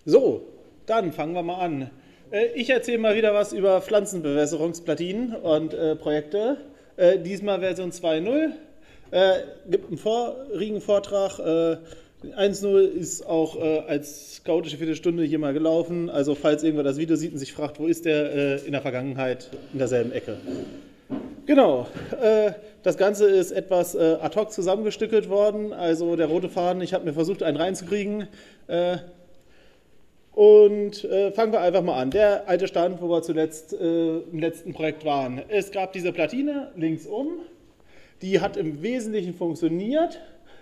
So, dann fangen wir mal an. Ich erzähle mal wieder was über Pflanzenbewässerungsplatinen und Projekte. Diesmal Version 2.0. Gibt einen vorigen Vortrag. 1.0 ist auch als chaotische Viertelstunde hier mal gelaufen. Also falls irgendwer das Video sieht und sich fragt, wo ist der, in der Vergangenheit in derselben Ecke. Genau, das Ganze ist etwas ad hoc zusammengestückelt worden. Also der rote Faden, ich habe mir versucht, einen reinzukriegen. Fangen wir einfach mal an. Der alte Stand, wo wir zuletzt im letzten Projekt waren. Es gab diese Platine linksum, die hat im Wesentlichen funktioniert.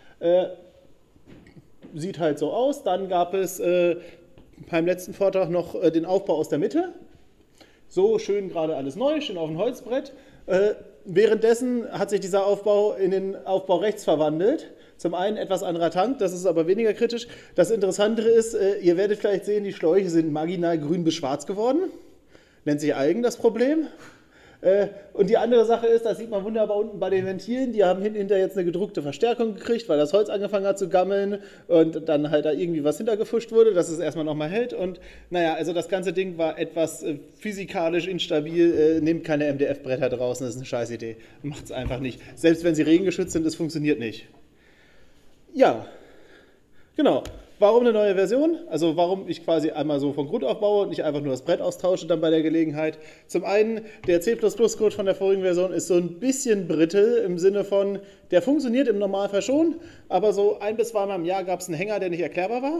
Sieht halt so aus. Dann gab es beim letzten Vortrag noch den Aufbau aus der Mitte. So schön gerade alles neu, schön auf dem Holzbrett. Währenddessen hat sich dieser Aufbau in den Aufbau rechts verwandelt. Zum einen etwas anderer Tank, das ist aber weniger kritisch. Das Interessantere ist, ihr werdet vielleicht sehen, die Schläuche sind marginal grün bis schwarz geworden. Nennt sich Algen das Problem. Und die andere Sache ist, das sieht man wunderbar unten bei den Ventilen, die haben hinterher jetzt eine gedruckte Verstärkung gekriegt, weil das Holz angefangen hat zu gammeln und dann halt da irgendwie was hintergefuscht wurde, dass es erstmal nochmal hält. Und naja, also das ganze Ding war etwas physikalisch instabil, nehmt keine MDF-Bretter draußen, das ist eine Scheißidee. Macht es einfach nicht. Selbst wenn sie regengeschützt sind, es funktioniert nicht. Ja, genau. Warum eine neue Version? Also warum ich quasi einmal so von Grund auf baue und nicht einfach nur das Brett austausche dann bei der Gelegenheit. Zum einen, der C++-Code von der vorigen Version ist so ein bisschen brittel im Sinne von, der funktioniert im Normalfall schon, aber so 1 bis 2 Mal im Jahr gab es einen Hänger, der nicht erklärbar war.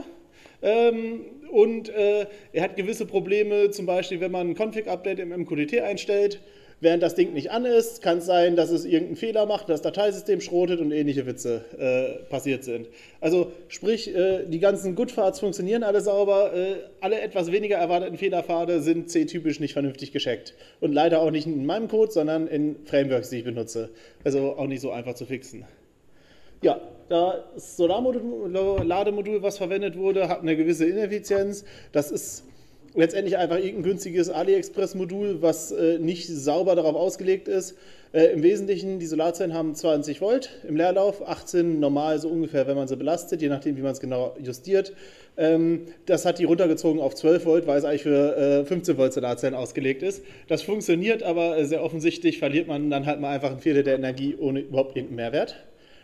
Er hat gewisse Probleme, zum Beispiel wenn man ein Config-Update im MQTT einstellt, während das Ding nicht an ist, kann es sein, dass es irgendeinen Fehler macht, das Dateisystem schrotet und ähnliche Witze passiert sind. Also sprich, die ganzen Goodfarts funktionieren alle sauber, alle etwas weniger erwarteten Fehlerpfade sind C-typisch nicht vernünftig gescheckt. Und leider auch nicht in meinem Code, sondern in Frameworks, die ich benutze. Also auch nicht so einfach zu fixen. Ja, das Solarlademodul, was verwendet wurde, hat eine gewisse Ineffizienz. Das ist letztendlich einfach irgendein günstiges AliExpress-Modul, was nicht sauber darauf ausgelegt ist. Im Wesentlichen, die Solarzellen haben 20 Volt im Leerlauf, 18 normal so ungefähr, wenn man sie belastet, je nachdem, wie man es genau justiert. Das hat die runtergezogen auf 12 Volt, weil es eigentlich für 15 Volt Solarzellen ausgelegt ist. Das funktioniert, aber sehr offensichtlich verliert man dann halt mal einfach ein Viertel der Energie ohne überhaupt irgendeinen Mehrwert.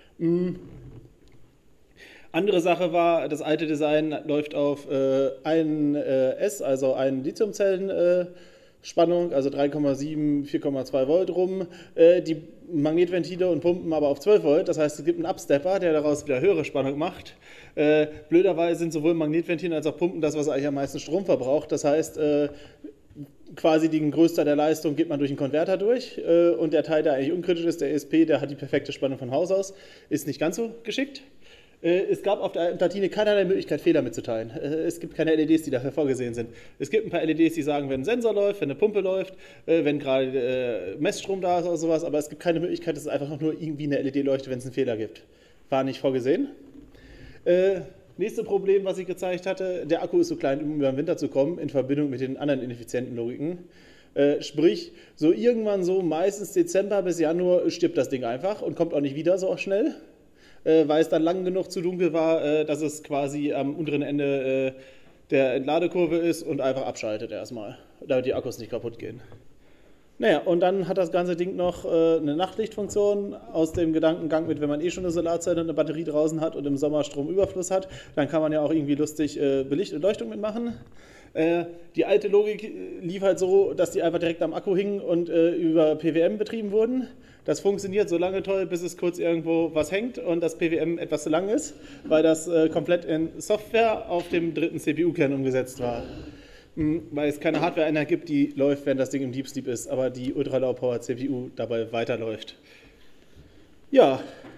Andere Sache war, das alte Design läuft auf 1S, also 1 Lithiumzellen-Spannung, also 3,7, 4,2 Volt rum. Die Magnetventile und Pumpen aber auf 12 Volt, das heißt, es gibt einen Upstepper, der daraus wieder höhere Spannung macht. Blöderweise sind sowohl Magnetventile als auch Pumpen das, was eigentlich am meisten Strom verbraucht. Das heißt, quasi den Größteil der Leistung geht man durch einen Konverter durch und der Teil, der eigentlich unkritisch ist, der ESP, der hat die perfekte Spannung von Haus aus, ist nicht ganz so geschickt. Es gab auf der Platine keinerlei Möglichkeit, Fehler mitzuteilen. Es gibt keine LEDs, die dafür vorgesehen sind. Es gibt ein paar LEDs, die sagen, wenn ein Sensor läuft, wenn eine Pumpe läuft, wenn gerade Messstrom da ist oder sowas, aber es gibt keine Möglichkeit, dass es einfach nur irgendwie eine LED leuchtet, wenn es einen Fehler gibt. War nicht vorgesehen. Nächstes Problem, was ich gezeigt hatte, der Akku ist so klein, um über den Winter zu kommen, in Verbindung mit den anderen ineffizienten Logiken. Sprich, so irgendwann so meistens Dezember bis Januar stirbt das Ding einfach und kommt auch nicht wieder so schnell. Weil es dann lang genug zu dunkel war, dass es quasi am unteren Ende der Entladekurve ist und einfach abschaltet erstmal, damit die Akkus nicht kaputt gehen. Naja, und dann hat das ganze Ding noch eine Nachtlichtfunktion aus dem Gedankengang mit, wenn man eh schon eine Solarzelle und eine Batterie draußen hat und im Sommer Stromüberfluss hat, dann kann man ja auch irgendwie lustig Beleuchtung mitmachen. Die alte Logik lief halt so, dass die einfach direkt am Akku hingen und über PWM betrieben wurden. Das funktioniert so lange toll, bis es kurz irgendwo was hängt und das PWM etwas zu lang ist, weil das komplett in Software auf dem dritten CPU-Kern umgesetzt war. Weil es keine Hardware-Einheit gibt, die läuft, wenn das Ding im Deep Sleep ist, aber die Ultra-Low-Power-CPU dabei weiterläuft. Ja,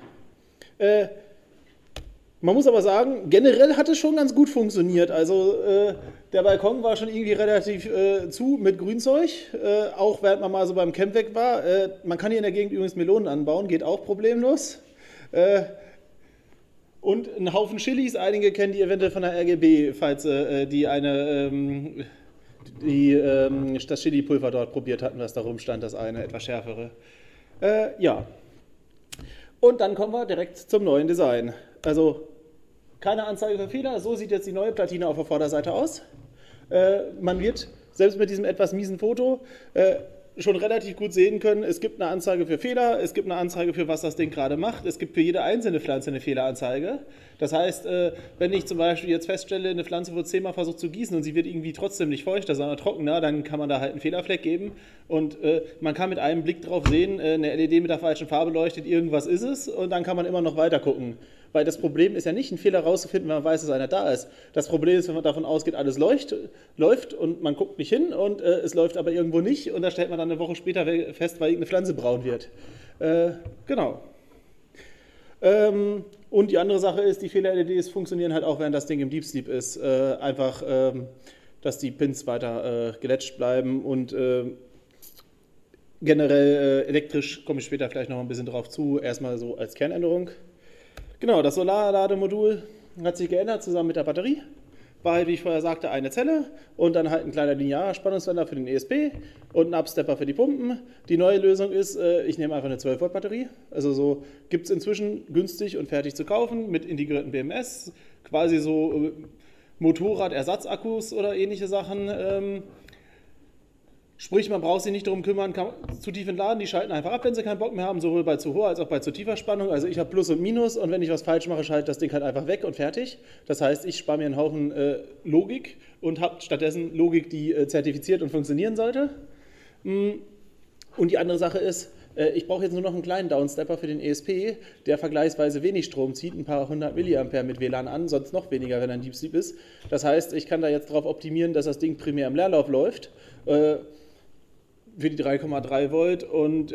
man muss aber sagen, generell hat es schon ganz gut funktioniert. Also der Balkon war schon irgendwie relativ zu mit Grünzeug, auch während man mal so beim Camp weg war. Man kann hier in der Gegend übrigens Melonen anbauen, geht auch problemlos. Und einen Haufen Chilis, einige kennen die eventuell von der RGB, falls das Chili-Pulver dort probiert hatten, was da rumstand, das eine etwas schärfere. Ja. Und dann kommen wir direkt zum neuen Design. Also keine Anzeige für Fehler. So sieht jetzt die neue Platine auf der Vorderseite aus. Man wird, selbst mit diesem etwas miesen Foto, schon relativ gut sehen können, es gibt eine Anzeige für Fehler, es gibt eine Anzeige für was das Ding gerade macht, es gibt für jede einzelne Pflanze eine Fehleranzeige. Das heißt, wenn ich zum Beispiel jetzt feststelle, eine Pflanze wird 10-mal versucht zu gießen und sie wird irgendwie trotzdem nicht feuchter, sondern trockener, dann kann man da halt einen Fehlerfleck geben und man kann mit einem Blick drauf sehen, eine LED mit der falschen Farbe leuchtet, irgendwas ist es und dann kann man immer noch weiter gucken. Weil das Problem ist ja nicht, einen Fehler rauszufinden, wenn man weiß, dass einer da ist. Das Problem ist, wenn man davon ausgeht, alles läuft und man guckt nicht hin und es läuft aber irgendwo nicht und da stellt man dann eine Woche später fest, weil irgendeine Pflanze braun wird. Genau. Und die andere Sache ist, die Fehler-LEDs funktionieren halt auch, während das Ding im Deep Sleep ist. Einfach, dass die Pins weiter gelatcht bleiben und generell elektrisch komme ich später vielleicht noch ein bisschen drauf zu. Erstmal so als Kernänderung. Genau, das Solarlademodul hat sich geändert zusammen mit der Batterie. War halt, wie ich vorher sagte, eine Zelle und dann halt ein kleiner linearer Spannungswandler für den ESP und ein Upstepper für die Pumpen. Die neue Lösung ist, ich nehme einfach eine 12-Volt-Batterie. Also so gibt es inzwischen günstig und fertig zu kaufen mit integrierten BMS, quasi so Motorradersatzakkus oder ähnliche Sachen. Sprich, man braucht sich nicht darum kümmern, kann zu tief entladen, die schalten einfach ab, wenn sie keinen Bock mehr haben, sowohl bei zu hoher als auch bei zu tiefer Spannung. Also ich habe Plus und Minus und wenn ich was falsch mache, schalte das Ding halt einfach weg und fertig. Das heißt, ich spare mir einen Haufen Logik und habe stattdessen Logik, die zertifiziert und funktionieren sollte. Und die andere Sache ist, ich brauche jetzt nur noch einen kleinen Downstepper für den ESP, der vergleichsweise wenig Strom zieht, ein paar 100 mA mit WLAN an, sonst noch weniger, wenn er ein Deep Sleep ist. Das heißt, ich kann da jetzt darauf optimieren, dass das Ding primär im Leerlauf läuft. Für die 3,3 Volt und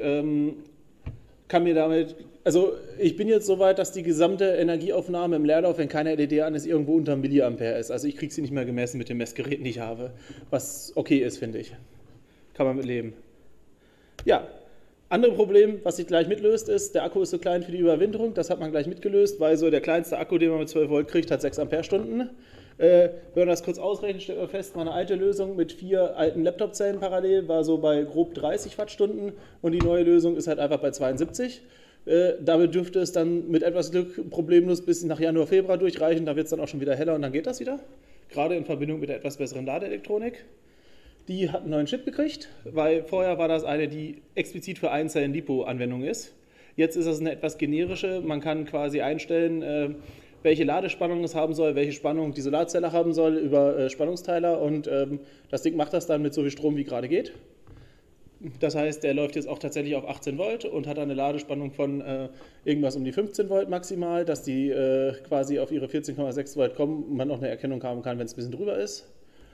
kann mir damit, also ich bin jetzt so weit, dass die gesamte Energieaufnahme im Leerlauf, wenn keine LED an ist, irgendwo unter Milliampere ist. Also ich kriege sie nicht mehr gemessen mit den Messgeräten, die ich habe, was okay ist, finde ich. Kann man mit leben. Ja, andere Problem, was sich gleich mitlöst, ist, der Akku ist so klein für die Überwinterung, das hat man gleich mitgelöst, weil so der kleinste Akku, den man mit 12 Volt kriegt, hat 6 Ampere-Stunden. Wenn man das kurz ausrechnet, stellt man fest, meine alte Lösung mit 4 alten Laptop-Zellen parallel war so bei grob 30 Wattstunden und die neue Lösung ist halt einfach bei 72. Damit dürfte es dann mit etwas Glück problemlos bis nach Januar, Februar durchreichen, da wird es dann auch schon wieder heller und dann geht das wieder. Gerade in Verbindung mit der etwas besseren Ladeelektronik. Die hat einen neuen Chip gekriegt, weil vorher war das eine, die explizit für Einzellen-Lipo-Anwendung ist. Jetzt ist das eine etwas generische, man kann quasi einstellen, welche Ladespannung es haben soll, welche Spannung die Solarzelle haben soll über Spannungsteiler und das Ding macht das dann mit so viel Strom, wie gerade geht. Das heißt, der läuft jetzt auch tatsächlich auf 18 Volt und hat eine Ladespannung von irgendwas um die 15 Volt maximal, dass die quasi auf ihre 14,6 Volt kommen und man noch eine Erkennung haben kann, wenn es ein bisschen drüber ist.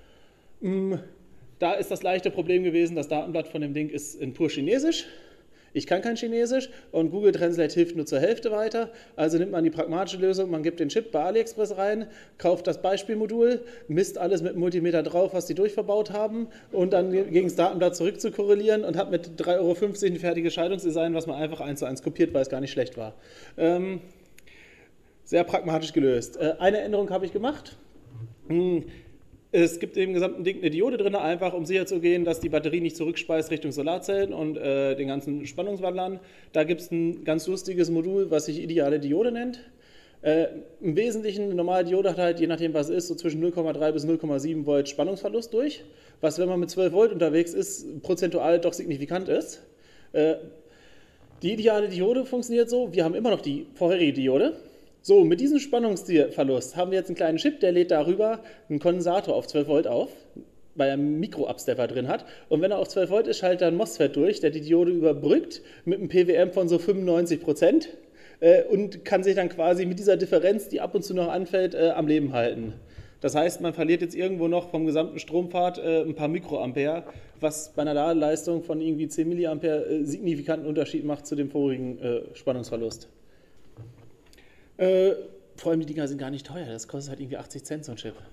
Da ist das leichte Problem gewesen, das Datenblatt von dem Ding ist in pur Chinesisch. Ich kann kein Chinesisch und Google Translate hilft nur zur Hälfte weiter. Also nimmt man die pragmatische Lösung, man gibt den Chip bei AliExpress rein, kauft das Beispielmodul, misst alles mit einem Multimeter drauf, was die durchverbaut haben und dann gegen das Datenblatt zurück zu korrelieren und hat mit 3,50 € ein fertiges Schaltungsdesign, was man einfach 1:1 kopiert, weil es gar nicht schlecht war. Sehr pragmatisch gelöst. Eine Änderung habe ich gemacht. Es gibt im gesamten Ding eine Diode drin, einfach um sicher zu gehen, dass die Batterie nicht zurückspeist Richtung Solarzellen und den ganzen Spannungswandlern. Da gibt es ein ganz lustiges Modul, was sich ideale Diode nennt. Im Wesentlichen, eine normale Diode hat halt, je nachdem was es ist, so zwischen 0,3 bis 0,7 Volt Spannungsverlust durch, was, wenn man mit 12 Volt unterwegs ist, prozentual doch signifikant ist. Die ideale Diode funktioniert so, wir haben immer noch die vorherige Diode. So, mit diesem Spannungsverlust haben wir jetzt einen kleinen Chip, der lädt darüber einen Kondensator auf 12 Volt auf, weil er einen Mikro-Upstepper drin hat. Und wenn er auf 12 Volt ist, schaltet er ein MOSFET durch, der die Diode überbrückt mit einem PWM von so 95% und kann sich dann quasi mit dieser Differenz, die ab und zu noch anfällt, am Leben halten. Das heißt, man verliert jetzt irgendwo noch vom gesamten Strompfad ein paar Mikroampere, was bei einer Ladeleistung von irgendwie 10 Milliampere signifikanten Unterschied macht zu dem vorigen Spannungsverlust. Vor allem die Dinger sind gar nicht teuer, das kostet halt irgendwie 80 Cent so ein Chip.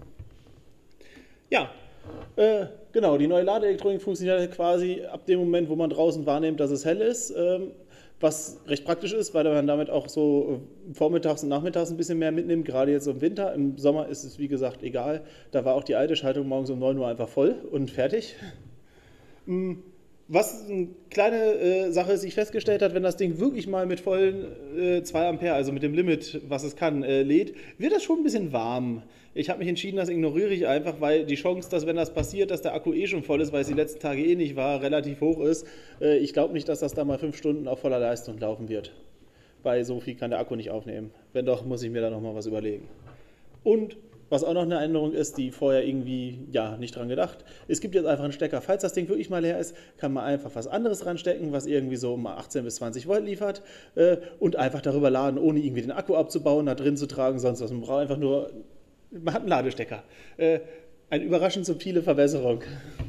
Ja, genau, die neue Ladeelektronik funktioniert halt quasi ab dem Moment, wo man draußen wahrnimmt, dass es hell ist, was recht praktisch ist, weil man damit auch so vormittags und nachmittags ein bisschen mehr mitnimmt, gerade jetzt im Winter. Im Sommer ist es wie gesagt egal, da war auch die alte Schaltung morgens um 9 Uhr einfach voll und fertig. Was eine kleine Sache ist, die ich festgestellt habe, wenn das Ding wirklich mal mit vollen 2 Ampere, also mit dem Limit, was es kann, lädt, wird das schon ein bisschen warm. Ich habe mich entschieden, das ignoriere ich einfach, weil die Chance, dass wenn das passiert, dass der Akku eh schon voll ist, weil es die letzten Tage eh nicht war, relativ hoch ist. Ich glaube nicht, dass das da mal 5 Stunden auf voller Leistung laufen wird. Weil so viel kann der Akku nicht aufnehmen. Wenn doch, muss ich mir da nochmal was überlegen. Und was auch noch eine Änderung ist, die vorher irgendwie nicht dran gedacht. Es gibt jetzt einfach einen Stecker. Falls das Ding wirklich mal leer ist, kann man einfach was anderes ranstecken, was irgendwie so um 18 bis 20 Volt liefert und einfach darüber laden, ohne irgendwie den Akku abzubauen, da drin zu tragen, sonst was. Man braucht einfach nur, man hat einen Ladestecker. Eine überraschend subtile Verbesserung.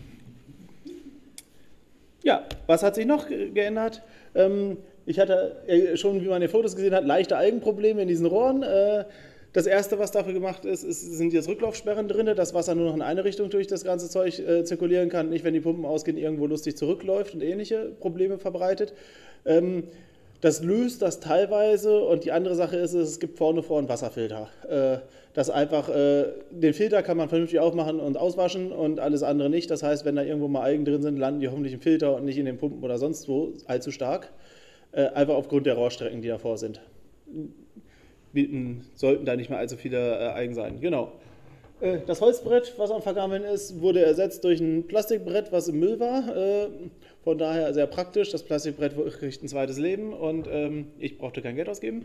Ja, was hat sich noch geändert? Ich hatte schon, wie man in den Fotos gesehen hat, leichte Algenprobleme in diesen Rohren. Das erste, was dafür gemacht ist, sind jetzt Rücklaufsperren drin, dass Wasser nur noch in eine Richtung durch das ganze Zeug zirkulieren kann, nicht wenn die Pumpen ausgehen, irgendwo lustig zurückläuft und ähnliche Probleme verbreitet. Das löst das teilweise und die andere Sache ist, es gibt vorne vor einen Wasserfilter. Das einfach, den Filter kann man vernünftig aufmachen und auswaschen und alles andere nicht. Das heißt, wenn da irgendwo mal Algen drin sind, landen die hoffentlich im Filter und nicht in den Pumpen oder sonst wo allzu stark. Einfach aufgrund der Rohrstrecken, die davor sind. Sollten da nicht mehr allzu viele Algen sein. Genau. Das Holzbrett, was am Vergammeln ist, wurde ersetzt durch ein Plastikbrett, was im Müll war. Von daher sehr praktisch. Das Plastikbrett kriegt ein zweites Leben und ich brauchte kein Geld ausgeben.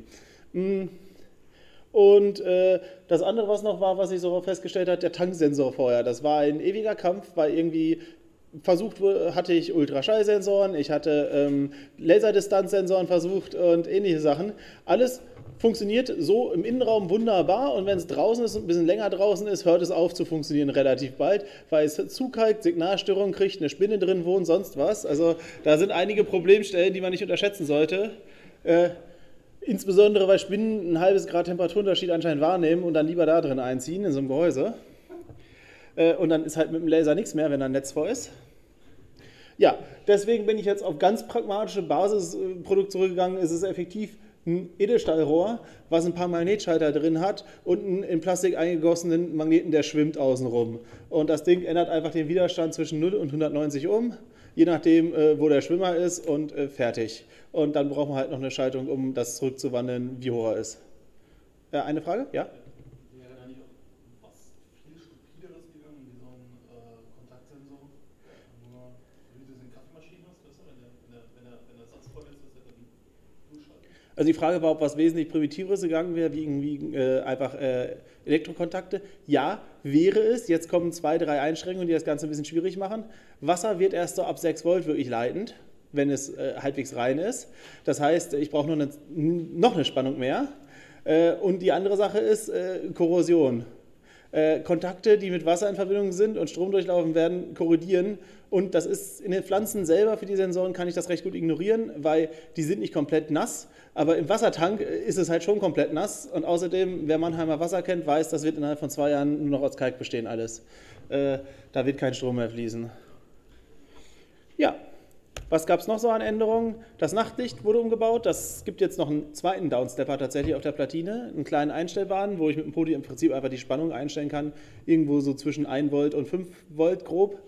Und das andere, was noch war, was ich so festgestellt habe, der Tanksensor vorher. Das war ein ewiger Kampf, weil irgendwie versucht hatte ich Ultraschallsensoren, ich hatte Laserdistanzsensoren versucht und ähnliche Sachen. Alles funktioniert so im Innenraum wunderbar und wenn es draußen ist und ein bisschen länger draußen ist, hört es auf zu funktionieren relativ bald, weil es zukalkt, Signalstörungen kriegt, eine Spinne drin wohnt, sonst was. Also da sind einige Problemstellen, die man nicht unterschätzen sollte. Insbesondere, weil Spinnen ein halbes Grad Temperaturunterschied anscheinend wahrnehmen und dann lieber da drin einziehen, in so einem Gehäuse. Und dann ist halt mit dem Laser nichts mehr, wenn da ein Netz vor ist. Ja, deswegen bin ich jetzt auf ganz pragmatische Basisprodukt zurückgegangen. Es ist effektiv ein Edelstahlrohr, was ein paar Magnetschalter drin hat und einen in Plastik eingegossenen Magneten, der schwimmt außenrum. Und das Ding ändert einfach den Widerstand zwischen 0 und 190 Ohm, je nachdem, wo der Schwimmer ist und fertig. Und dann braucht man halt noch eine Schaltung, um das zurückzuwandeln, wie hoch er ist. Eine Frage? Ja? Wäre da nicht auch was viel stupideres gegangen, wie so ein Kontaktsensor, nur wie du es in Kaffeemaschinen hast, weißt du, wenn der Satz voll ist, dass er dann durchschaltet. Also die Frage war, ob was wesentlich Primitiveres gegangen wäre, wie irgendwie einfach Elektrokontakte. Ja, wäre es. Jetzt kommen 2, 3 Einschränkungen, die das Ganze ein bisschen schwierig machen. Wasser wird erst so ab 6 Volt wirklich leitend, wenn es halbwegs rein ist. Das heißt, ich brauche noch eine Spannung mehr. Und die andere Sache ist Korrosion. Kontakte, die mit Wasser in Verbindung sind und Strom durchlaufen werden, korrodieren. Und das ist in den Pflanzen selber, für die Sensoren kann ich das recht gut ignorieren, weil die sind nicht komplett nass. Aber im Wassertank ist es halt schon komplett nass. Und außerdem, wer Mannheimer Wasser kennt, weiß, das wird innerhalb von 2 Jahren nur noch aus Kalk bestehen alles. Da wird kein Strom mehr fließen. Ja. Was gab es noch so an Änderungen? Das Nachtlicht wurde umgebaut. Das gibt jetzt noch einen zweiten Downstepper tatsächlich auf der Platine, einen kleinen einstellbaren, wo ich mit dem Podi im Prinzip einfach die Spannung einstellen kann, irgendwo so zwischen 1 Volt und 5 Volt grob.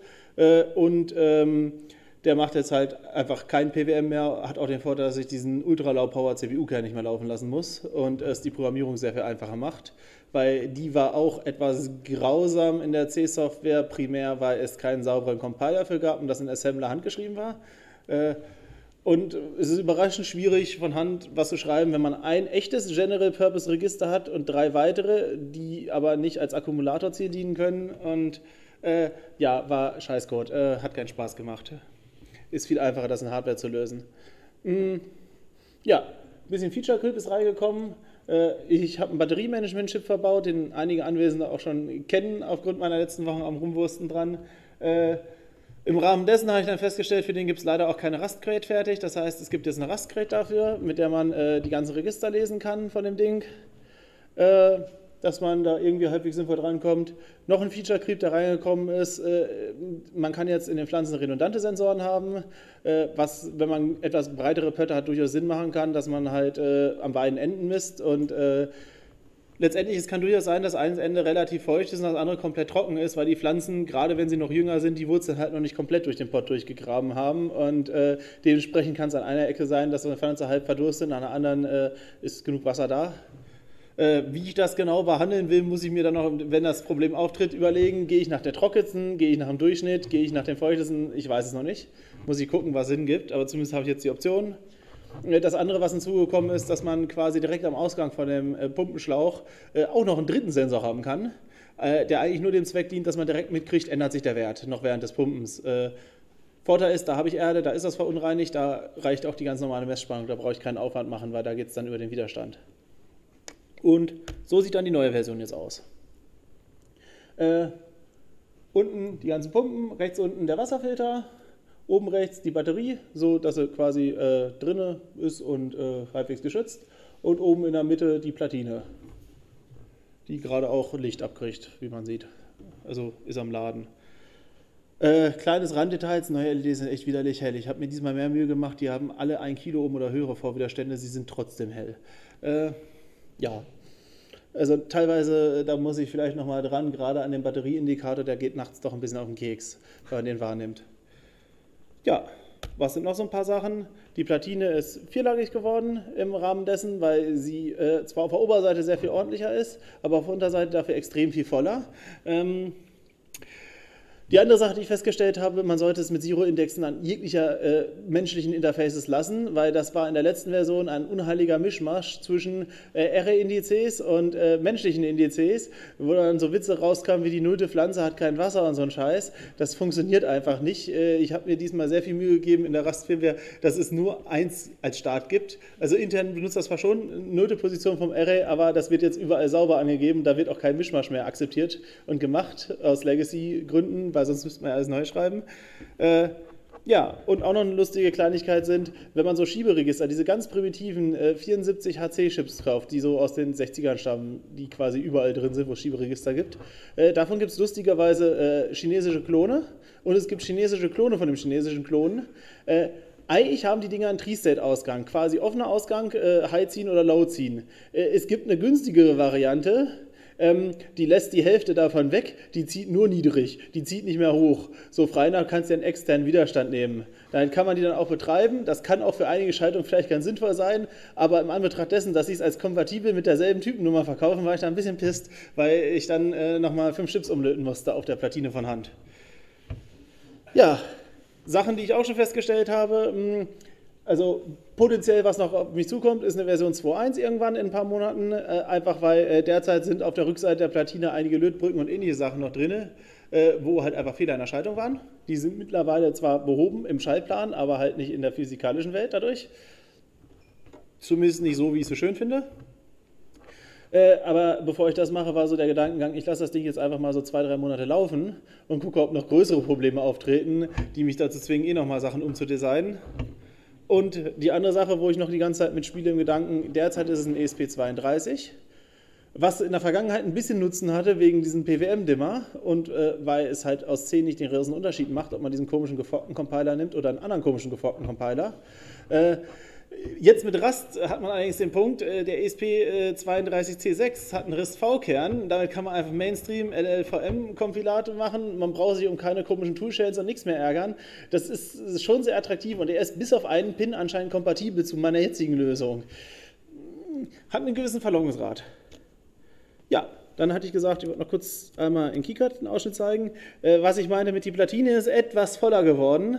Der macht jetzt halt einfach kein PWM mehr, hat auch den Vorteil, dass ich diesen Ultra-Low-Power-CPU-Kern nicht mehr laufen lassen muss und es die Programmierung sehr viel einfacher macht, weil die war auch etwas grausam in der C-Software, primär weil es keinen sauberen Compiler für gab und das in Assembler handgeschrieben war. Und es ist überraschend schwierig, von Hand was zu schreiben, wenn man ein echtes General-Purpose-Register hat und 3 weitere, die aber nicht als Akkumulatorziel dienen können. Und war Scheißcode, hat keinen Spaß gemacht. Ist viel einfacher, das in Hardware zu lösen. Ja, ein bisschen Feature-Creep ist reingekommen. Ich habe einen Batteriemanagement-Chip verbaut, den einige Anwesende auch schon kennen, aufgrund meiner letzten Wochen am Rumwursten dran. Im Rahmen dessen habe ich dann festgestellt, für den gibt es leider auch keine Rust-Crate fertig. Das heißt, es gibt jetzt eine Rust-Crate dafür, mit der man die ganzen Register lesen kann von dem Ding, dass man da irgendwie halbwegs sinnvoll drankommt. Noch ein Feature-Creep, der reingekommen ist, man kann jetzt in den Pflanzen redundante Sensoren haben, was, wenn man etwas breitere Pötte hat, durchaus Sinn machen kann, dass man halt an beiden Enden misst und letztendlich, es kann durchaus sein, dass eines Ende relativ feucht ist und das andere komplett trocken ist, weil die Pflanzen, gerade wenn sie noch jünger sind, die Wurzeln halt noch nicht komplett durch den Pott durchgegraben haben. Und dementsprechend kann es an einer Ecke sein, dass so eine Pflanze halb verdurstet, an der anderen ist genug Wasser da. Wie ich das genau behandeln will, muss ich mir dann noch, wenn das Problem auftritt, überlegen, gehe ich nach der trockensten, gehe ich nach dem Durchschnitt, gehe ich nach dem feuchtesten, ich weiß es noch nicht. Muss ich gucken, was Sinn gibt, aber zumindest habe ich jetzt die Option. Das andere, was hinzugekommen ist, dass man quasi direkt am Ausgang von dem Pumpenschlauch auch noch einen dritten Sensor haben kann, der eigentlich nur dem Zweck dient, dass man direkt mitkriegt, ändert sich der Wert, noch während des Pumpens. Vorteil ist, da habe ich Erde, da ist das verunreinigt, da reicht auch die ganz normale Messspannung, da brauche ich keinen Aufwand machen, weil da geht es dann über den Widerstand. Und so sieht dann die neue Version jetzt aus. Unten die ganzen Pumpen, rechts unten der Wasserfilter, oben rechts die Batterie, so dass sie quasi drinne ist und halbwegs geschützt. Und oben in der Mitte die Platine, die gerade auch Licht abkriegt, wie man sieht. Also ist am Laden. Kleines Randdetails, neue LEDs sind echt widerlich hell. Ich habe mir diesmal mehr Mühe gemacht, die haben alle 1 Kilo Ohm oder höhere Vorwiderstände, sie sind trotzdem hell. Ja, also teilweise, da muss ich vielleicht nochmal dran, gerade an dem Batterieindikator, der geht nachts doch ein bisschen auf den Keks, wenn man den wahrnimmt. Ja, was sind noch so ein paar Sachen? Die Platine ist vierlagig geworden im Rahmen dessen, weil sie zwar auf der Oberseite sehr viel ordentlicher ist, aber auf der Unterseite dafür extrem viel voller. Die andere Sache, die ich festgestellt habe, man sollte es mit Zero-Indexen an jeglicher menschlichen Interfaces lassen, weil das war in der letzten Version ein unheiliger Mischmasch zwischen Array-Indizes und menschlichen Indizes, wo dann so Witze rauskamen wie die nullte Pflanze hat kein Wasser und so ein Scheiß. Das funktioniert einfach nicht. Ich habe mir diesmal sehr viel Mühe gegeben in der Rust-Firmware, dass es nur 1 als Start gibt. Also intern benutzt das zwar schon nullte Position vom Array, aber das wird jetzt überall sauber angegeben. Da wird auch kein Mischmasch mehr akzeptiert und gemacht aus Legacy-Gründen, weil sonst müsste man ja alles neu schreiben. Ja, und auch noch eine lustige Kleinigkeit sind, wenn man so Schieberegister, diese ganz primitiven 74 HC-Chips kauft, die so aus den 60ern stammen, die quasi überall drin sind, wo es Schieberegister gibt. Davon gibt es lustigerweise chinesische Klone und es gibt chinesische Klone von dem chinesischen Klon. Eigentlich haben die Dinger einen Tri-State-Ausgang, quasi offener Ausgang, High ziehen oder Low ziehen. Es gibt eine günstigere Variante, die lässt die Hälfte davon weg, die zieht nur niedrig, die zieht nicht mehr hoch. So frei nach kannst du einen externen Widerstand nehmen. Dann kann man die dann auch betreiben, das kann auch für einige Schaltungen vielleicht ganz sinnvoll sein, aber im Anbetracht dessen, dass ich es als kompatibel mit derselben Typennummer verkaufen, war ich da ein bisschen pisst, weil ich dann nochmal 5 Chips umlöten musste auf der Platine von Hand. Ja, Sachen, die ich auch schon festgestellt habe, also potenziell, was noch auf mich zukommt, ist eine Version 2.1 irgendwann in ein paar Monaten, einfach weil derzeit sind auf der Rückseite der Platine einige Lötbrücken und ähnliche Sachen noch drin, wo halt einfach Fehler in der Schaltung waren. Die sind mittlerweile zwar behoben im Schaltplan, aber halt nicht in der physikalischen Welt dadurch. Zumindest nicht so, wie ich es so schön finde. Aber bevor ich das mache, war so der Gedankengang, ich lasse das Ding jetzt einfach mal so 2-3 Monate laufen und gucke, ob noch größere Probleme auftreten, die mich dazu zwingen, nochmal Sachen umzudesignen. Und die andere Sache, wo ich noch die ganze Zeit mitspiele im Gedanken, derzeit ist es ein ESP32, was in der Vergangenheit ein bisschen Nutzen hatte wegen diesem PWM-Dimmer und weil es halt aus 10 nicht den riesen Unterschied macht, ob man diesen komischen geforkten Compiler nimmt oder einen anderen komischen geforkten Compiler. Jetzt mit Rust hat man allerdings den Punkt, der ESP32C6 hat einen RISC-V-Kern, damit kann man einfach Mainstream LLVM-Kompilate machen, man braucht sich um keine komischen Toolshells und nichts mehr ärgern. Das ist schon sehr attraktiv und er ist bis auf einen Pin anscheinend kompatibel zu meiner jetzigen Lösung. Hat einen gewissen Verlongungsgrad. Ja, dann hatte ich gesagt, ich wollte noch kurz einmal in KiCad einen Ausschnitt zeigen. Was ich meine mit die Platine ist etwas voller geworden.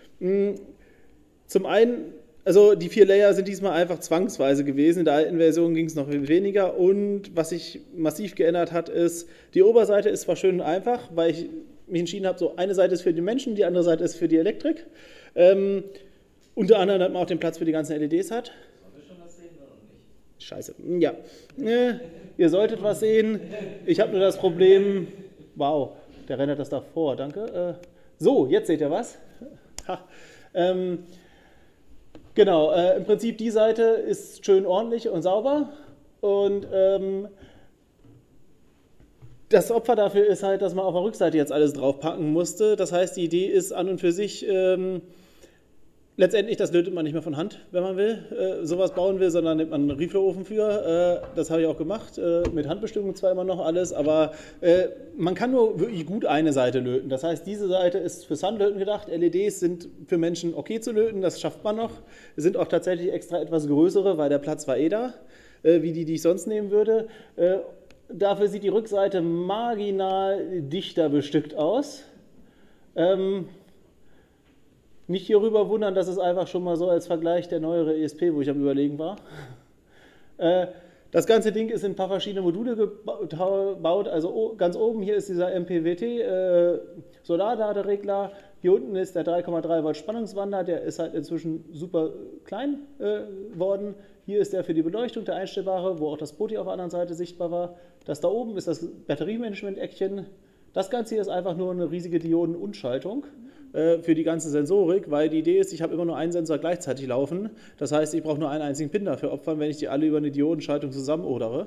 Zum einen, also die 4 Layer sind diesmal einfach zwangsweise gewesen. In der alten Version ging es noch weniger. Und was sich massiv geändert hat, ist, die Oberseite ist zwar schön und einfach, weil ich mich entschieden habe, so eine Seite ist für die Menschen, die andere Seite ist für die Elektrik. Unter anderem, damit man auch den Platz für die ganzen LEDs hat. Sollen wir schon was sehen oder nicht? Scheiße. Ja. Ihr solltet was sehen. Ich habe nur das Problem, wow, der rendert das da vor, danke. So, jetzt seht ihr was. Ha. Genau, im Prinzip die Seite ist schön ordentlich und sauber und das Opfer dafür ist halt, dass man auf der Rückseite jetzt alles draufpacken musste. Das heißt, die Idee ist an und für sich Letztendlich, das lötet man nicht mehr von Hand, wenn man will, sowas bauen will, sondern nimmt man einen Reflow-Ofen für. Das habe ich auch gemacht, mit Handbestimmung zwar immer noch alles, aber man kann nur wirklich gut eine Seite löten. Das heißt, diese Seite ist fürs Handlöten gedacht. LEDs sind für Menschen okay zu löten, das schafft man noch. Es sind auch tatsächlich extra etwas größere, weil der Platz war eh da, wie die ich sonst nehmen würde. Dafür sieht die Rückseite marginal dichter bestückt aus. Nicht hierüber wundern, das ist einfach schon mal so als Vergleich der neuere ESP, wo ich am Überlegen war. Das ganze Ding ist in ein paar verschiedene Module gebaut. Also ganz oben hier ist dieser MPWT Solarladeregler. Hier unten ist der 3,3 Volt Spannungswandler, der ist halt inzwischen super klein geworden. Hier ist der für die Beleuchtung, der einstellbare, wo auch das POTI auf der anderen Seite sichtbar war. Das da oben ist das Batteriemanagement-Eckchen. Das Ganze hier ist einfach nur eine riesige Dioden-Umschaltung für die ganze Sensorik, weil die Idee ist, ich habe immer nur einen Sensor gleichzeitig laufen. Das heißt, ich brauche nur einen einzigen Pin dafür opfern, wenn ich die alle über eine Diodenschaltung zusammenodere.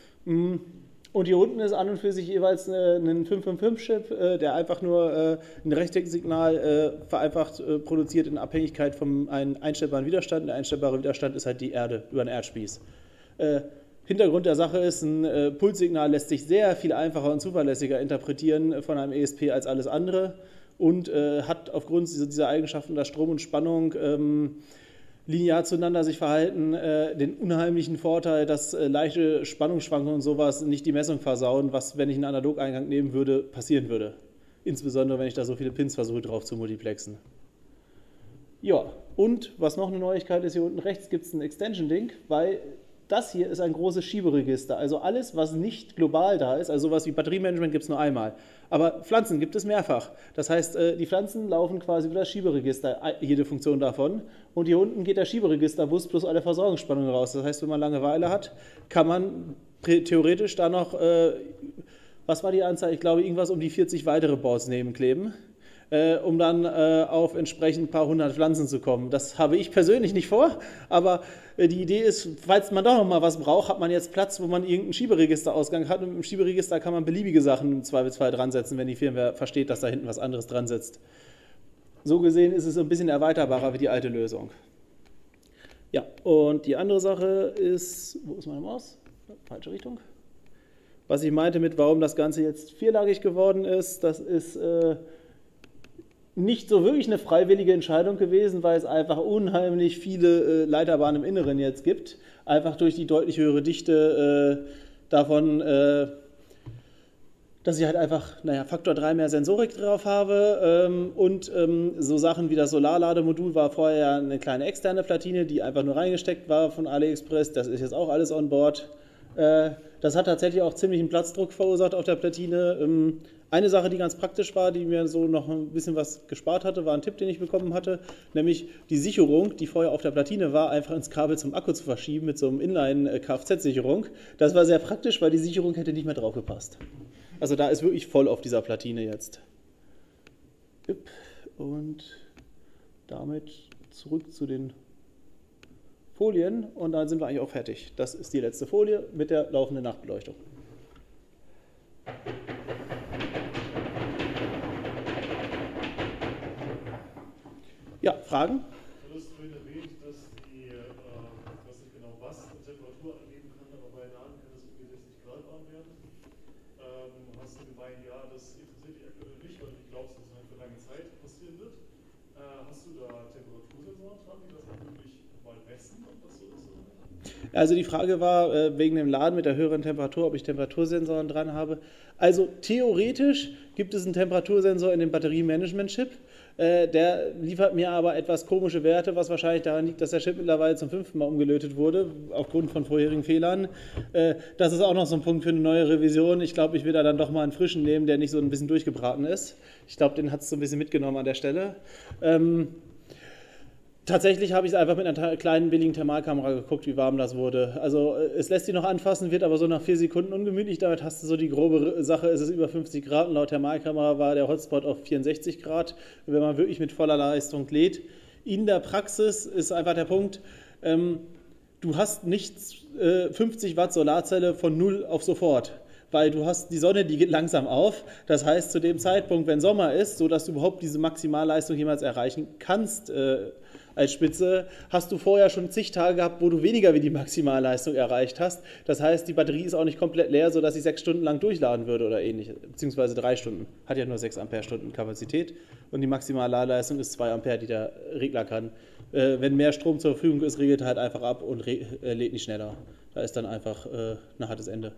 Und hier unten ist an und für sich jeweils ein 555-Chip, der einfach nur ein Rechtecksignal vereinfacht produziert in Abhängigkeit von einem einstellbaren Widerstand. Der einstellbare Widerstand ist halt die Erde über einen Erdspieß. Hintergrund der Sache ist, ein Pulssignal lässt sich sehr viel einfacher und zuverlässiger interpretieren von einem ESP als alles andere und hat aufgrund dieser Eigenschaften, dass Strom und Spannung linear zueinander sich verhalten, den unheimlichen Vorteil, dass leichte Spannungsschwankungen und sowas nicht die Messung versauen, was, wenn ich einen Analogeingang nehmen würde, passieren würde. Insbesondere, wenn ich da so viele Pins versuche, drauf zu multiplexen. Ja, und was noch eine Neuigkeit ist, hier unten rechts gibt es ein Extension-Link, weil das hier ist ein großes Schieberegister. Also alles, was nicht global da ist, also sowas wie Batteriemanagement gibt es nur einmal. Aber Pflanzen gibt es mehrfach. Das heißt, die Pflanzen laufen quasi über das Schieberegister, jede Funktion davon. Und hier unten geht der Schieberegisterbus plus alle Versorgungsspannungen raus. Das heißt, wenn man Langeweile hat, kann man theoretisch da noch, was war die Anzahl? Ich glaube, irgendwas um die 40 weitere Boards nebenkleben, um dann auf entsprechend ein paar hundert Pflanzen zu kommen. Das habe ich persönlich nicht vor, aber die Idee ist, falls man doch noch mal was braucht, hat man jetzt Platz, wo man irgendeinen Schieberegisterausgang hat und im Schieberegister kann man beliebige Sachen im Zweifelsfall dran setzen, wenn die Firmware versteht, dass da hinten was anderes dran sitzt. So gesehen ist es ein bisschen erweiterbarer wie die alte Lösung. Ja, und die andere Sache ist, wo ist meine Maus? Falsche Richtung. Was ich meinte mit, warum das Ganze jetzt vierlagig geworden ist, das ist nicht so wirklich eine freiwillige Entscheidung gewesen, weil es einfach unheimlich viele Leiterbahnen im Inneren jetzt gibt. Einfach durch die deutlich höhere Dichte davon, dass ich halt einfach, Faktor 3 mehr Sensorik drauf habe und so Sachen wie das Solarlademodul war vorher ja eine kleine externe Platine, die einfach nur reingesteckt war von AliExpress. Das ist jetzt auch alles on board. Das hat tatsächlich auch ziemlich einen Platzdruck verursacht auf der Platine. Eine Sache, die ganz praktisch war, die mir so noch ein bisschen was gespart hatte, war ein Tipp, den ich bekommen hatte, nämlich die Sicherung, die vorher auf der Platine war, einfach ins Kabel zum Akku zu verschieben mit so einem Inline-Kfz-Sicherung. Das war sehr praktisch, weil die Sicherung hätte nicht mehr drauf gepasst. Also da ist wirklich voll auf dieser Platine jetzt. Und damit zurück zu den Folien und dann sind wir eigentlich auch fertig. Das ist die letzte Folie mit der laufenden Nachtbeleuchtung. Ja, Fragen? Du hast vorhin erwähnt, dass ich weiß nicht genau was, Temperatur angeben kann, aber bei Laden kann das irgendwie 60 Grad warm werden. Hast du gemeint, ja, das interessiert dich aktuell nicht, weil du glaubst, dass es halt für lange Zeit passieren wird. Hast du da Temperatursensoren dran, die das dann wirklich mal messen, ob das so ist oder nicht? Also die Frage war, wegen dem Laden mit der höheren Temperatur, ob ich Temperatursensoren dran habe. Also theoretisch gibt es einen Temperatursensor in dem Batteriemanagement-Chip. Der liefert mir aber etwas komische Werte, was wahrscheinlich daran liegt, dass der Chip mittlerweile zum 5. Mal umgelötet wurde, aufgrund von vorherigen Fehlern. Das ist auch noch so ein Punkt für eine neue Revision. Ich glaube, ich will da dann doch mal einen frischen nehmen, der nicht so ein bisschen durchgebraten ist. Ich glaube, den hat es so ein bisschen mitgenommen an der Stelle. Tatsächlich habe ich es einfach mit einer kleinen, billigen Thermalkamera geguckt, wie warm das wurde. Also es lässt sich noch anfassen, wird aber so nach 4 Sekunden ungemütlich. Damit hast du so die grobe Sache, es ist über 50 Grad und laut Thermalkamera war der Hotspot auf 64 Grad, wenn man wirklich mit voller Leistung lädt. In der Praxis ist einfach der Punkt, du hast nicht 50 Watt Solarzelle von 0 auf sofort. Weil du hast die Sonne, die geht langsam auf. Das heißt, zu dem Zeitpunkt, wenn Sommer ist, sodass du überhaupt diese Maximalleistung jemals erreichen kannst, als Spitze, hast du vorher schon zig Tage gehabt, wo du weniger wie die Maximalleistung erreicht hast. Das heißt, die Batterie ist auch nicht komplett leer, sodass sie 6 Stunden lang durchladen würde oder ähnliches, beziehungsweise 3 Stunden. Hat ja nur 6 Ampere-Stunden Kapazität und die Maximalladeleistung ist 2 Ampere, die der Regler kann. Wenn mehr Strom zur Verfügung ist, regelt er halt einfach ab und lädt nicht schneller. Da ist dann einfach ein hartes Ende.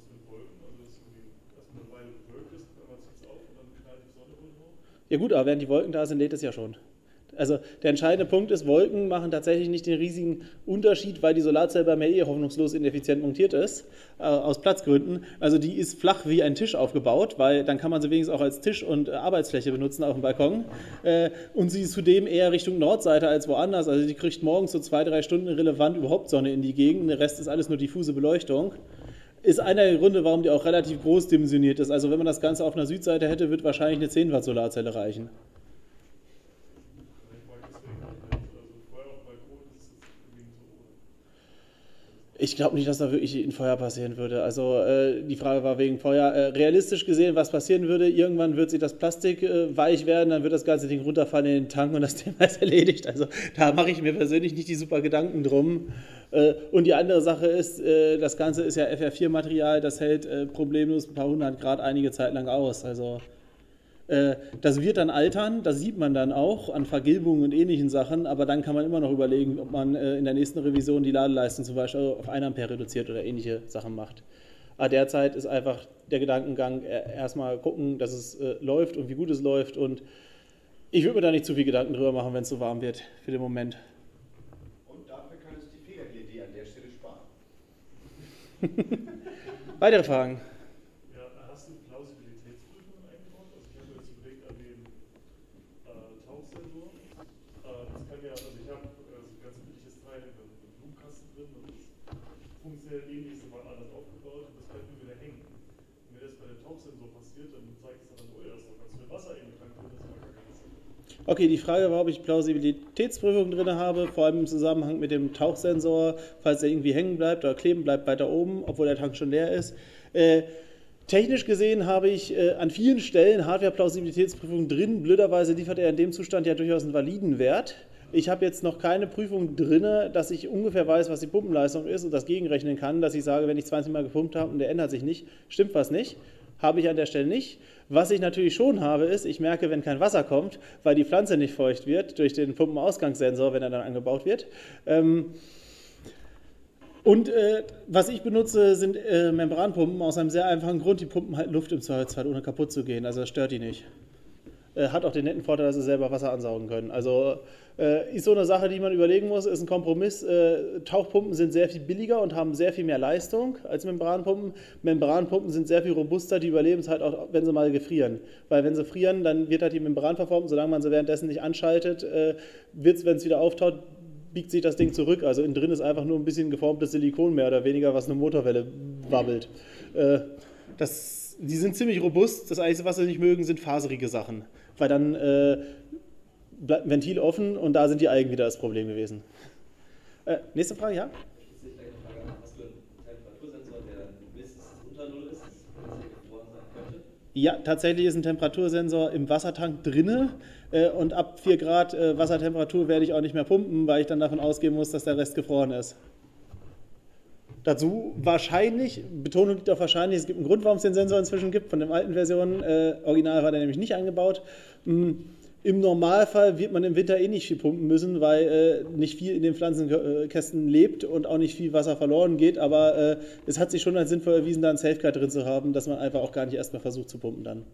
Ja gut, aber während die Wolken da sind, lädt es ja schon. Also der entscheidende Punkt ist, Wolken machen tatsächlich nicht den riesigen Unterschied, weil die Solarzelle bei mir hoffnungslos ineffizient montiert ist, aus Platzgründen. Also die ist flach wie ein Tisch aufgebaut, weil dann kann man sie wenigstens auch als Tisch und Arbeitsfläche benutzen auf dem Balkon. Und sie ist zudem eher Richtung Nordseite als woanders. Also die kriegt morgens so 2-3 Stunden relevant überhaupt Sonne in die Gegend. Der Rest ist alles nur diffuse Beleuchtung. Ist einer der Gründe, warum die auch relativ groß dimensioniert ist. Also wenn man das Ganze auf einer Südseite hätte, wird wahrscheinlich eine 10 Watt Solarzelle reichen. Ich glaube nicht, dass da wirklich ein Feuer passieren würde. Also die Frage war wegen Feuer. Realistisch gesehen, was passieren würde, irgendwann wird sich das Plastik weich werden, dann wird das ganze Ding runterfallen in den Tank und das Thema ist erledigt. Also da mache ich mir persönlich nicht die super Gedanken drum. Und die andere Sache ist, das Ganze ist ja FR4-Material, das hält problemlos ein paar 100 Grad einige Zeit lang aus. Also das wird dann altern, das sieht man dann auch an Vergilbungen und ähnlichen Sachen, aber dann kann man immer noch überlegen, ob man in der nächsten Revision die Ladeleistung zum Beispiel auf 1 Ampere reduziert oder ähnliche Sachen macht. Aber derzeit ist einfach der Gedankengang, erstmal gucken, dass es läuft und wie gut es läuft, und ich würde mir da nicht zu viel Gedanken drüber machen, wenn es so warm wird für den Moment. Und dafür kann es die Feder-LED an der Stelle sparen. Weitere Fragen? Funktioniert ähnlich, ist mal anders aufgebaut und das bleibt nur wieder hängen. Und wenn das bei dem Tauchsensor passiert, dann zeigt es dann, oh ja, da ist noch ganz viel Wasser in dem Tank drin, das macht gar keinen Sinn. Okay, die Frage war, ob ich Plausibilitätsprüfung drin habe, vor allem im Zusammenhang mit dem Tauchsensor, falls er irgendwie hängen bleibt oder kleben bleibt weiter oben, obwohl der Tank schon leer ist. Technisch gesehen habe ich an vielen Stellen Hardware-Plausibilitätsprüfungen drin. Blöderweise liefert er in dem Zustand ja durchaus einen validen Wert. Ich habe jetzt noch keine Prüfung drin, dass ich ungefähr weiß, was die Pumpenleistung ist und das gegenrechnen kann, dass ich sage, wenn ich 20 Mal gepumpt habe und der ändert sich nicht, stimmt was nicht. Habe ich an der Stelle nicht. Was ich natürlich schon habe, ist, ich merke, wenn kein Wasser kommt, weil die Pflanze nicht feucht wird durch den Pumpenausgangssensor, wenn er dann angebaut wird. Was ich benutze, sind Membranpumpen aus einem sehr einfachen Grund. Die pumpen halt Luft im Zweifelsfall, ohne kaputt zu gehen. Also das stört die nicht. Hat auch den netten Vorteil, dass sie selber Wasser ansaugen können. Also ist so eine Sache, die man überlegen muss, ist ein Kompromiss. Tauchpumpen sind sehr viel billiger und haben sehr viel mehr Leistung als Membranpumpen. Membranpumpen sind sehr viel robuster, die überleben es halt auch, wenn sie mal gefrieren. Weil wenn sie frieren, dann wird halt die Membran verformt, solange man sie währenddessen nicht anschaltet, wird es, wenn es wieder auftaut, biegt sich das Ding zurück. Also innen drin ist einfach nur ein bisschen geformtes Silikon mehr oder weniger, was eine Motorwelle wabbelt. Die sind ziemlich robust. Das Einzige, was sie nicht mögen, sind faserige Sachen. Weil dann bleibt ein Ventil offen und da sind die Algen wieder das Problem gewesen. Nächste Frage, ja? Hast du einen Temperatursensor, der misst, dass es unter Null ist, dass es gefroren sein könnte? Ja, tatsächlich ist ein Temperatursensor im Wassertank drinne und ab 4 Grad Wassertemperatur werde ich auch nicht mehr pumpen, weil ich dann davon ausgehen muss, dass der Rest gefroren ist. Dazu wahrscheinlich, Betonung liegt auf wahrscheinlich, es gibt einen Grund, warum es den Sensor inzwischen gibt, von den alten Versionen, original war der nämlich nicht eingebaut. Im Normalfall wird man im Winter eh nicht viel pumpen müssen, weil nicht viel in den Pflanzenkästen lebt und auch nicht viel Wasser verloren geht, aber es hat sich schon als sinnvoll erwiesen, da ein Safeguard drin zu haben, dass man einfach auch gar nicht erstmal versucht zu pumpen dann.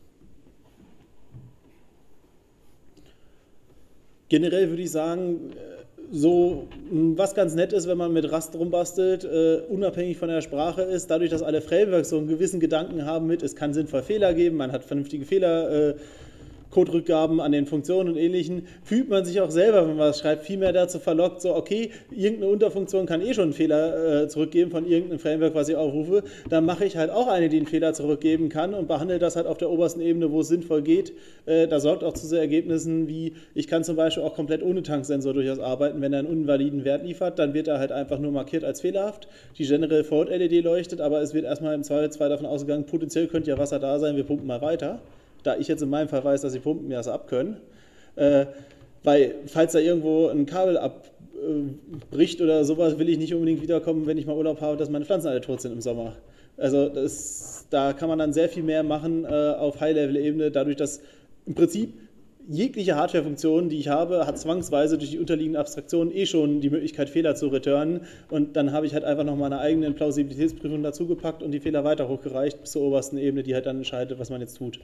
Generell würde ich sagen, so, was ganz nett ist, wenn man mit Rust rumbastelt, unabhängig von der Sprache ist, dadurch, dass alle Frameworks so einen gewissen Gedanken haben mit, es kann sinnvoll Fehler geben, man hat vernünftige Fehler, Coderückgaben an den Funktionen und Ähnlichen, fühlt man sich auch selber, wenn man was schreibt, viel mehr dazu verlockt, so okay, irgendeine Unterfunktion kann eh schon einen Fehler zurückgeben von irgendeinem Framework, was ich aufrufe, dann mache ich halt auch eine, die einen Fehler zurückgeben kann und behandle das halt auf der obersten Ebene, wo es sinnvoll geht. Da sorgt auch zu so Ergebnissen wie, ich kann zum Beispiel auch komplett ohne Tanksensor durchaus arbeiten, wenn er einen unvaliden Wert liefert, dann wird er halt einfach nur markiert als fehlerhaft. Die General Fault LED leuchtet, aber es wird erstmal im Zweifelsfall davon ausgegangen, potenziell könnte ja Wasser da sein, wir pumpen mal weiter. Da ich jetzt in meinem Fall weiß, dass die Pumpen ja das abkönnen. Weil, falls da irgendwo ein Kabel abbricht oder sowas, will ich nicht unbedingt wiederkommen, wenn ich mal Urlaub habe, dass meine Pflanzen alle tot sind im Sommer. Also da kann man dann sehr viel mehr machen auf High-Level-Ebene, dadurch, dass im Prinzip jegliche Hardware-Funktion, die ich habe, hat zwangsweise durch die unterliegenden Abstraktionen schon die Möglichkeit, Fehler zu returnen. Und dann habe ich halt einfach noch meine eigenen Plausibilitätsprüfungen dazugepackt und die Fehler weiter hochgereicht bis zur obersten Ebene, die halt dann entscheidet, was man jetzt tut.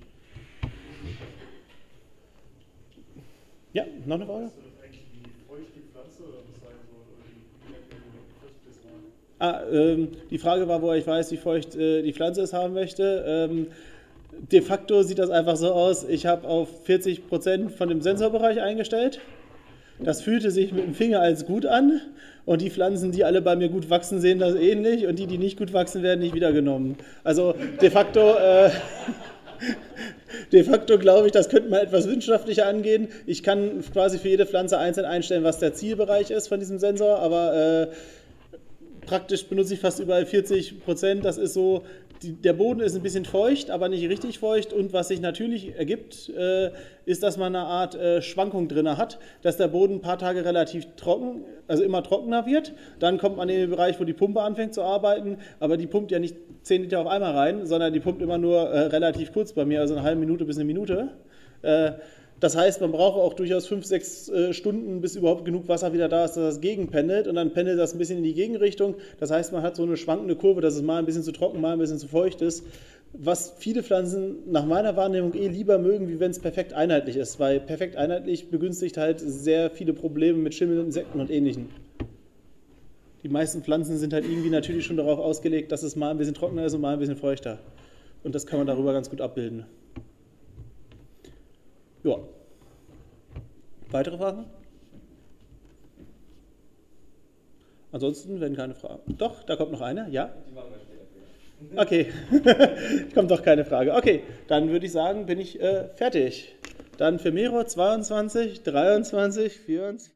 Ja, noch eine Frage? Eigentlich wie feucht die Pflanze sein soll, oder wie Die Frage war, woher ich weiß, wie feucht die Pflanze es haben möchte. De facto sieht das einfach so aus, ich habe auf 40% von dem Sensorbereich eingestellt. Das fühlte sich mit dem Finger als gut an und die Pflanzen, die alle bei mir gut wachsen, sehen das ähnlich und die, die nicht gut wachsen, werden nicht wiedergenommen. Also de facto glaube ich, das könnte man etwas wissenschaftlicher angehen. Ich kann quasi für jede Pflanze einzeln einstellen, was der Zielbereich ist von diesem Sensor, aber praktisch benutze ich fast überall 40%. Das ist so, der Boden ist ein bisschen feucht, aber nicht richtig feucht. Und was sich natürlich ergibt, ist, dass man eine Art Schwankung drin hat, dass der Boden ein paar Tage relativ trocken, also immer trockener wird. Dann kommt man in den Bereich, wo die Pumpe anfängt zu arbeiten, aber die pumpt ja nicht 10 Liter auf einmal rein, sondern die pumpt immer nur relativ kurz bei mir, also eine halbe Minute bis eine Minute. Das heißt, man braucht auch durchaus 5-6 Stunden, bis überhaupt genug Wasser wieder da ist, dass das gegenpendelt und dann pendelt das ein bisschen in die Gegenrichtung. Das heißt, man hat so eine schwankende Kurve, dass es mal ein bisschen zu trocken, mal ein bisschen zu feucht ist. Was viele Pflanzen nach meiner Wahrnehmung lieber mögen, wie wenn es perfekt einheitlich ist, weil perfekt einheitlich begünstigt halt sehr viele Probleme mit Schimmel, Insekten und Ähnlichem. Die meisten Pflanzen sind halt irgendwie natürlich schon darauf ausgelegt, dass es mal ein bisschen trockener ist und mal ein bisschen feuchter. Und das kann man darüber ganz gut abbilden. Ja. Weitere Fragen? Ansonsten werden keine Fragen. Doch, da kommt noch eine. Ja? Die machen wir später. Okay. Kommt doch keine Frage. Okay, dann würde ich sagen, bin ich fertig. Dann für Mero 22, 23, 24.